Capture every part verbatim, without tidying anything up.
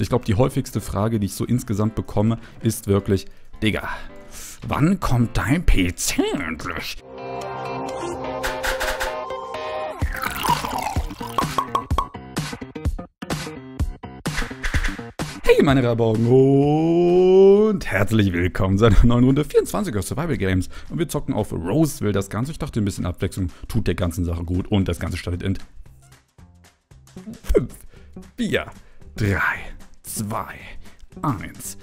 Ich glaube, die häufigste Frage, die ich so insgesamt bekomme, ist wirklich, Digga, wann kommt dein P C endlich? Hey meine Rabaugen und herzlich willkommen zu einer neuen Runde vierundzwanziger Survival Games. Und wir zocken auf Roseville das Ganze. Ich dachte, ein bisschen Abwechslung tut der ganzen Sache gut. Und das Ganze startet in fünf, vier, drei, zwei, eins.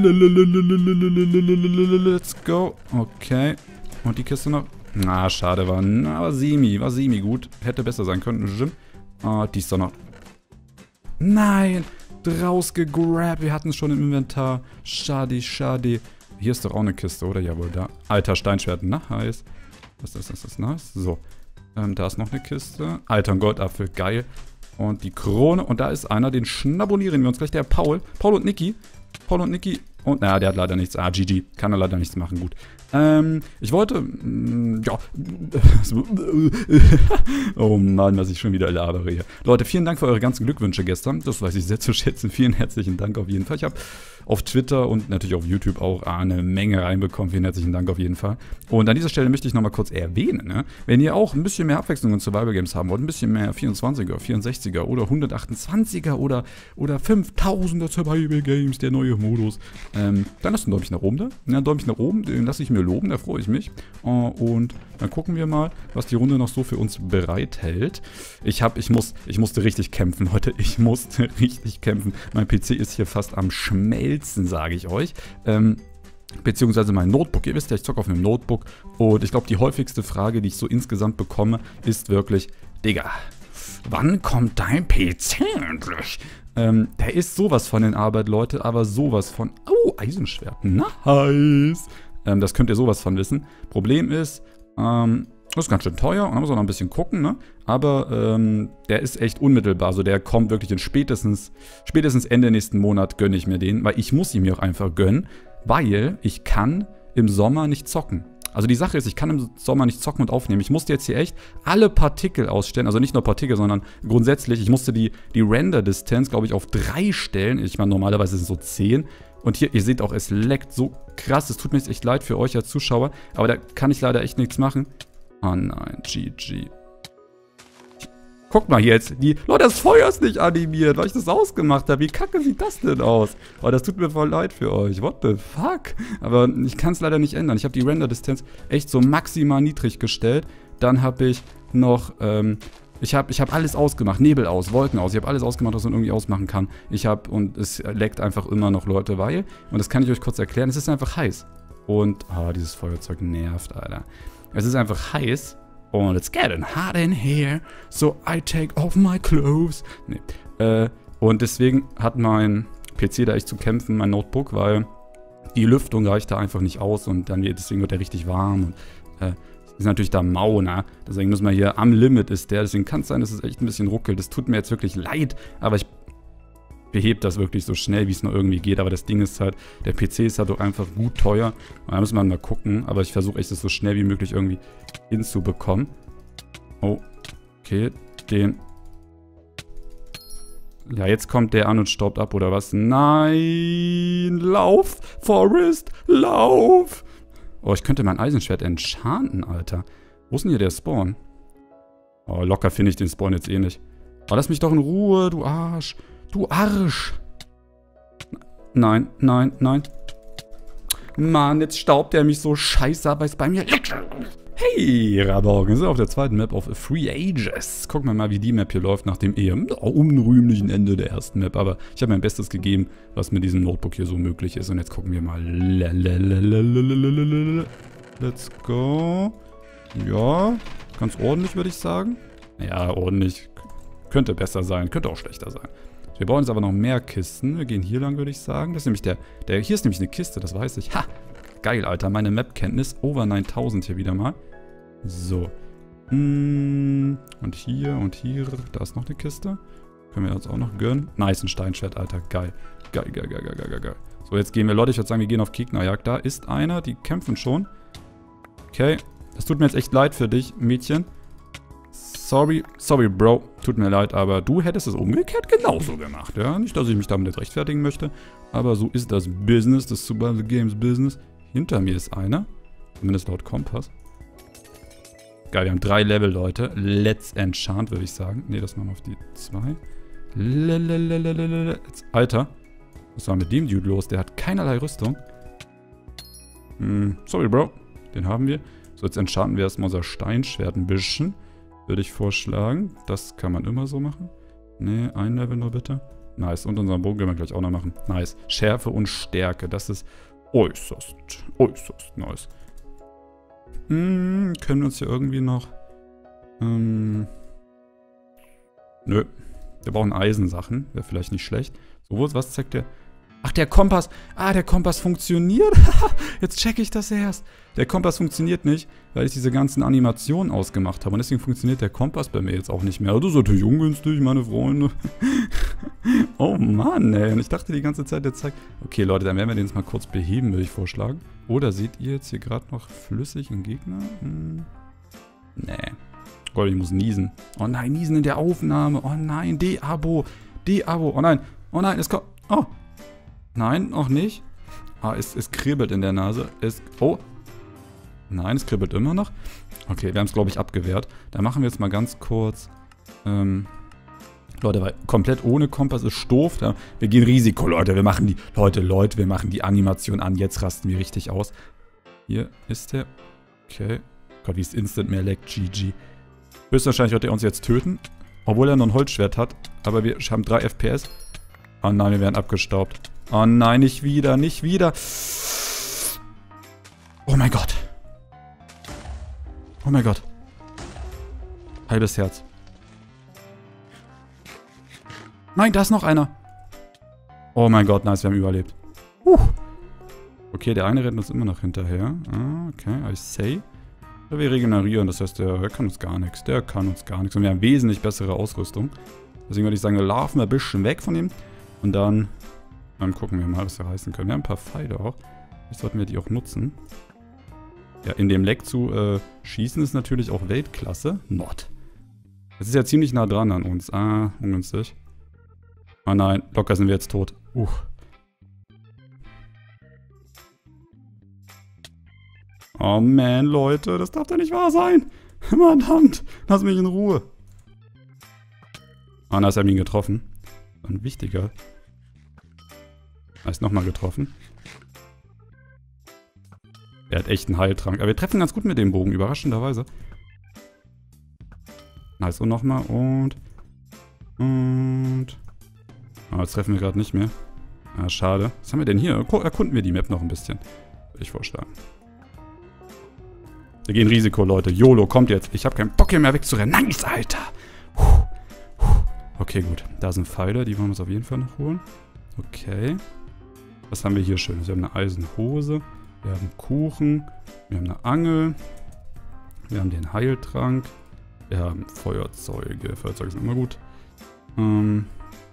Let's go. Okay. Und die Kiste noch. Na, schade, war, na, war semi, war semi gut. Hätte besser sein können. Jim. Ah, die ist doch noch. Nein! Rausgegrabt. Wir hatten es schon im Inventar. Schade, schade. Hier ist doch auch eine Kiste, oder? Jawohl, da. Alter Steinschwert. Nice. Was ist das? Das ist nice. So. Ähm, da ist noch eine Kiste. Alter Goldapfel. Geil. Und die Krone. Und da ist einer. Den schnabulieren wir uns gleich. Der Paul. Paul und Niki. Paul und Niki. Und, naja, der hat leider nichts. Ah, G G. Kann er leider nichts machen. Gut. Ähm, ich wollte, mh, ja, oh Mann, was ich schon wieder labere hier. Leute, vielen Dank für eure ganzen Glückwünsche gestern, das weiß ich sehr zu schätzen, vielen herzlichen Dank auf jeden Fall. Ich habe auf Twitter und natürlich auf YouTube auch eine Menge reinbekommen, vielen herzlichen Dank auf jeden Fall. Und an dieser Stelle möchte ich nochmal kurz erwähnen, ne? Wenn ihr auch ein bisschen mehr Abwechslung in Survival Games haben wollt, ein bisschen mehr vierundzwanziger, vierundsechziger oder hundertachtundzwanziger oder, oder fünftausender Survival Games, der neue Modus, ähm, dann lasst ein Däumchen nach oben da, ja, ein Däumchen nach oben, den lasse ich mir loben, da freue ich mich. Und dann gucken wir mal, was die Runde noch so für uns bereithält. Ich hab, ich muss, ich musste richtig kämpfen, Leute. Ich musste richtig kämpfen. Mein P C ist hier fast am Schmelzen, sage ich euch. Ähm, beziehungsweise mein Notebook. Ihr wisst ja, ich zocke auf einem Notebook. Und ich glaube, die häufigste Frage, die ich so insgesamt bekomme, ist wirklich, Digga, wann kommt dein P C endlich? Ähm, der ist sowas von in Arbeit, Leute, aber sowas von... Oh, Eisenschwert. Nice. Ähm, das könnt ihr sowas von wissen. Problem ist, ähm, das ist ganz schön teuer und da muss man noch ein bisschen gucken, ne? Aber ähm, der ist echt unmittelbar. Also der kommt wirklich in spätestens, spätestens Ende nächsten Monat gönne ich mir den, weil ich muss ihn mir auch einfach gönnen, weil ich kann im Sommer nicht zocken. Also die Sache ist, ich kann im Sommer nicht zocken und aufnehmen. Ich musste jetzt hier echt alle Partikel ausstellen. Also nicht nur Partikel, sondern grundsätzlich. Ich musste die, die Render-Distanz, glaube ich, auf drei stellen. Ich meine, normalerweise sind es so zehn. Und hier, ihr seht auch, es leckt so krass. Es tut mir jetzt echt leid für euch als Zuschauer. Aber da kann ich leider echt nichts machen. Oh nein, G G. Guckt mal hier jetzt. Die, Leute, das Feuer ist nicht animiert, weil ich das ausgemacht habe. Wie kacke sieht das denn aus? Oh, das tut mir voll leid für euch. What the fuck? Aber ich kann es leider nicht ändern. Ich habe die Render-Distanz echt so maximal niedrig gestellt. Dann habe ich noch, ähm, ich habe ich hab alles ausgemacht. Nebel aus, Wolken aus. Ich habe alles ausgemacht, was man irgendwie ausmachen kann. Ich habe, und es leckt einfach immer noch, Leute, weil, und das kann ich euch kurz erklären, es ist einfach heiß. Und, ah, oh, dieses Feuerzeug nervt, Alter. Es ist einfach heiß. Und it's getting hot in here, so I take off my clothes. Nee. Äh, und deswegen hat mein P C da echt zu kämpfen, mein Notebook, weil die Lüftung reicht da einfach nicht aus und dann deswegen wird der richtig warm. Und äh, ist natürlich da mau, ne? Deswegen müssen wir hier, am Limit ist der, deswegen kann es sein, dass es echt ein bisschen ruckelt. Das tut mir jetzt wirklich leid, aber ich behebe das wirklich so schnell, wie es nur irgendwie geht. Aber das Ding ist halt, der P C ist halt doch einfach gut teuer. Und da müssen wir mal gucken. Aber ich versuche echt, das so schnell wie möglich irgendwie hinzubekommen. Oh, okay, den... Ja, jetzt kommt der an und staubt ab, oder was? Nein! Lauf! Forest! Lauf! Oh, ich könnte mein Eisenschwert enchanten, Alter. Wo ist denn hier der Spawn? Oh, locker finde ich den Spawn jetzt eh nicht. Oh, lass mich doch in Ruhe, du Arsch! Du Arsch! Nein, nein, nein. Mann, jetzt staubt er mich so scheiße ab, weil es bei mir liegt. Hey, Rabaugen, wir sind auf der zweiten Map auf Free Ages. Gucken wir mal, wie die Map hier läuft nach dem eher unrühmlichen Ende der ersten Map. Aber ich habe mein Bestes gegeben, was mit diesem Notebook hier so möglich ist. Und jetzt gucken wir mal. Let's go. Ja, ganz ordentlich, würde ich sagen. Ja, ordentlich. Könnte besser sein, könnte auch schlechter sein. Wir brauchen jetzt aber noch mehr Kisten. Wir gehen hier lang, würde ich sagen. Das ist nämlich der, der... Hier ist nämlich eine Kiste, das weiß ich. Ha! Geil, Alter. Meine Map-Kenntnis. Over neuntausend hier wieder mal. So. Und hier und hier. Da ist noch eine Kiste. Können wir uns auch noch gönnen. Nice, ein Steinschwert, Alter. Geil. Geil, geil, geil, geil, geil, geil. So, jetzt gehen wir, Leute. Ich würde sagen, wir gehen auf Gegnerjagd. Da ist einer. Die kämpfen schon. Okay. Das tut mir jetzt echt leid für dich, Mädchen. Sorry. Sorry, Bro. tut mir leid, aber du hättest es umgekehrt genauso gemacht. Ja, nicht, dass ich mich damit rechtfertigen möchte, aber so ist das Business, das Survival Games Business. Hinter mir ist einer, zumindest laut Kompass. Geil, wir haben drei Level, Leute. Let's enchant, würde ich sagen. Ne, das machen wir auf die zwei. Alter, was war mit dem Dude los? Der hat keinerlei Rüstung. Hm, sorry, Bro. Den haben wir. So, jetzt enchanten wir erstmal unser Steinschwert ein bisschen. Würde ich vorschlagen. Das kann man immer so machen. Ne, ein Level nur bitte. Nice. Und unseren Bogen können wir gleich auch noch machen. Nice. Schärfe und Stärke. Das ist äußerst, äußerst nice. Hm, können wir uns hier irgendwie noch... Ähm, nö. Wir brauchen Eisensachen. Wäre vielleicht nicht schlecht. So, was zeigt der? Ach, der Kompass. Ah, der Kompass funktioniert. Jetzt checke ich das erst. Der Kompass funktioniert nicht, weil ich diese ganzen Animationen ausgemacht habe. Und deswegen funktioniert der Kompass bei mir jetzt auch nicht mehr. Das ist natürlich ungünstig, meine Freunde. Oh Mann, ey. Und ich dachte die ganze Zeit, der zeigt... Okay, Leute, dann werden wir den jetzt mal kurz beheben, würde ich vorschlagen. Oder seht ihr jetzt hier gerade noch flüssig einen Gegner? Hm. Nee. Gott, ich muss niesen. Oh nein, niesen in der Aufnahme. Oh nein, De-Abo. De-Abo. Oh nein. Oh nein, es kommt... Oh. Nein, noch nicht. Ah, es, es kribbelt in der Nase. Es... Oh. Nein, es kribbelt immer noch. Okay, wir haben es, glaube ich, abgewehrt. Da machen wir jetzt mal ganz kurz... Ähm... Leute, weil komplett ohne Kompass ist doof. Ja? Wir gehen Risiko, Leute. Wir machen die... Leute, Leute, wir machen die Animation an. Jetzt rasten wir richtig aus. Hier ist der... Okay. Gott, wie ist Instant mehr leckt. G G. Höchstwahrscheinlich wird er uns jetzt töten. Obwohl er noch ein Holzschwert hat. Aber wir haben drei F P S. Oh nein, wir werden abgestaubt. Oh nein, nicht wieder, nicht wieder. Oh mein Gott. Oh mein Gott. Halbes Herz. Nein, da ist noch einer. Oh mein Gott, nice, wir haben überlebt. Uh. Okay, der eine rennt uns immer noch hinterher. Ah, okay, I say. Wir regenerieren, das heißt, der, der kann uns gar nichts. Der kann uns gar nichts. Und wir haben wesentlich bessere Ausrüstung. Deswegen würde ich sagen, wir laufen ein bisschen weg von ihm. Und dann, dann gucken wir mal, was wir reißen können. Wir haben ein paar Pfeile auch. Vielleicht sollten wir die auch nutzen. Ja, in dem Leck zu äh, schießen ist natürlich auch Weltklasse. Not. Das ist ja ziemlich nah dran an uns. Ah, ungünstig. Ah nein, locker sind wir jetzt tot. Uh. Oh man, Leute, das darf doch nicht wahr sein. Verdammt, lass mich in Ruhe. Ah, da ist er ihn getroffen. Ein wichtiger. Er ist nochmal getroffen. Er hat echt einen Heiltrank. Aber wir treffen ganz gut mit dem Bogen, überraschenderweise. Nice, und nochmal und... Und... Ah, jetzt treffen wir gerade nicht mehr. Ah, schade. Was haben wir denn hier? Erkunden wir die Map noch ein bisschen. Würde ich vorschlagen. Wir gehen Risiko, Leute. YOLO, kommt jetzt. Ich habe keinen Bock hier mehr wegzurennen. Nice, Alter. Puh. Puh. Okay, gut. Da sind Pfeile. Die wollen wir uns auf jeden Fall noch holen. Okay. Was haben wir hier Schönes? Wir haben eine Eisenhose. Wir haben Kuchen. Wir haben eine Angel. Wir haben den Heiltrank. Wir haben Feuerzeuge. Feuerzeuge sind immer gut. Ähm...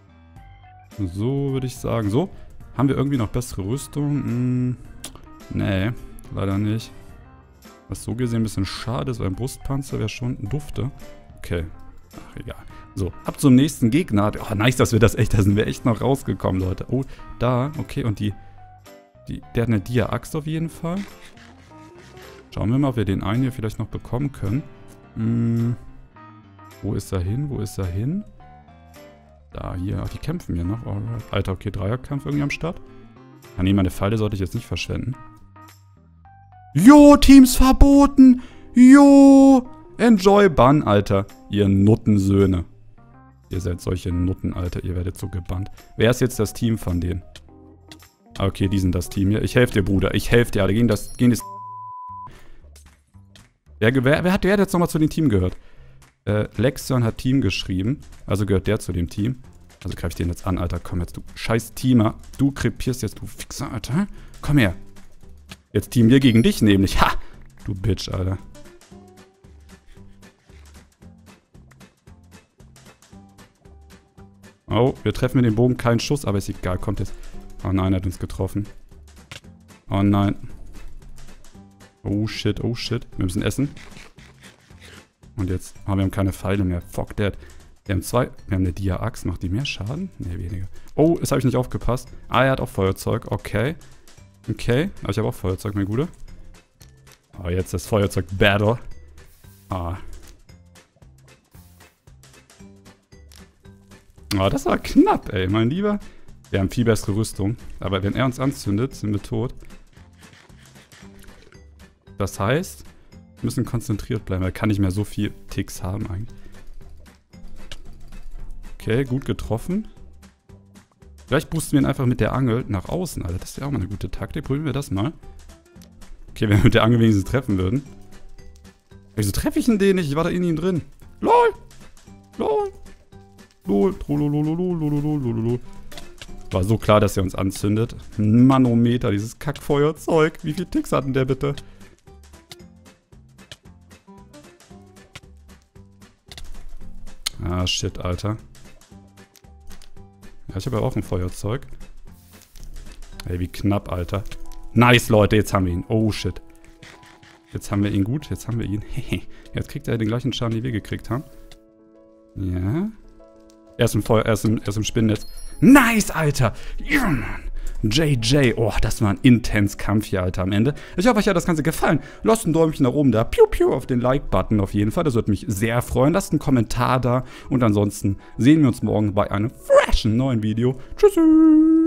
So würde ich sagen. So. Haben wir irgendwie noch bessere Rüstung? Hm, nee, leider nicht. Was so gesehen ein bisschen schade ist, weil ein Brustpanzer wäre schon ein Dufte. Okay. Ach, egal. So, ab zum nächsten Gegner. Oh, nice, dass wir das echt, da sind wir echt noch rausgekommen, Leute. Oh, da, okay, und die, die der hat eine Dia-Axt auf jeden Fall. Schauen wir mal, ob wir den einen hier vielleicht noch bekommen können. Hm, wo ist er hin? Wo ist er hin? Da, hier. Ach, die kämpfen hier noch. Alright. Alter, okay, Dreierkampf irgendwie am Start. Ah, nee, meine Pfeile sollte ich jetzt nicht verschwenden. Jo, Teams verboten! Jo! Enjoy Bann, Alter. Ihr Nuttensöhne. Ihr seid solche Nutten, Alter. Ihr werdet so gebannt. Wer ist jetzt das Team von denen? Okay, die sind das Team hier. Ich helfe dir, Bruder. Ich helfe dir, alle. Gehen das... Gehen das wer, wer, wer hat der jetzt nochmal zu dem Team gehört? Äh, Lexion hat Team geschrieben. Also gehört der zu dem Team. Also greif ich den jetzt an, Alter. Komm jetzt, du scheiß Teamer. Du krepierst jetzt, du Fixer, Alter. Komm her. Jetzt Team wir gegen dich nämlich. Ha! Du Bitch, Alter. Oh, wir treffen mit dem Bogen keinen Schuss, aber ist egal. Kommt jetzt. Oh nein, er hat uns getroffen. Oh nein. Oh shit, oh shit. Wir müssen essen. Und jetzt, oh, wir haben keine Pfeile mehr. Fuck that. Wir haben zwei. Wir haben eine Dia-Axt. Macht die mehr Schaden? Ne, weniger. Oh, das habe ich nicht aufgepasst. Ah, er hat auch Feuerzeug. Okay. Okay. Aber ich habe auch Feuerzeug, mein Guter. Oh, jetzt das Feuerzeug-Battle. Ah. Oh, das war knapp, ey, mein Lieber. Wir haben viel bessere Rüstung. Aber wenn er uns anzündet, sind wir tot. Das heißt, wir müssen konzentriert bleiben. Er kann nicht mehr so viel Ticks haben eigentlich. Okay, gut getroffen. Vielleicht boosten wir ihn einfach mit der Angel nach außen, Alter. Das wäre auch mal eine gute Taktik. Probieren wir das mal. Okay, wenn wir mit der Angel wenigstens treffen würden. Wieso treffe ich denn den nicht? Ich war da in ihm drin. LOL! LOL! LOL! LOL! War so klar, dass er uns anzündet. Manometer, dieses Kackfeuerzeug. Wie viele Ticks hatten der bitte? Ah, shit, Alter. Ja, ich habe ja auch ein Feuerzeug. Ey, wie knapp, Alter. Nice, Leute, jetzt haben wir ihn. Oh, shit. Jetzt haben wir ihn gut, jetzt haben wir ihn. Jetzt kriegt er den gleichen Schaden, den wir gekriegt haben. Ja. Er ist im Feuer, er ist im, er ist im Spinnennetz. Nice, Alter. Ja, Mann. J J. Oh, das war ein intens Kampf hier, Alter, am Ende. Ich hoffe, euch hat das Ganze gefallen. Lasst ein Däumchen nach oben da. Piu, piu, auf den Like-Button auf jeden Fall. Das würde mich sehr freuen. Lasst einen Kommentar da. Und ansonsten sehen wir uns morgen bei einem freshen neuen Video. Tschüssi.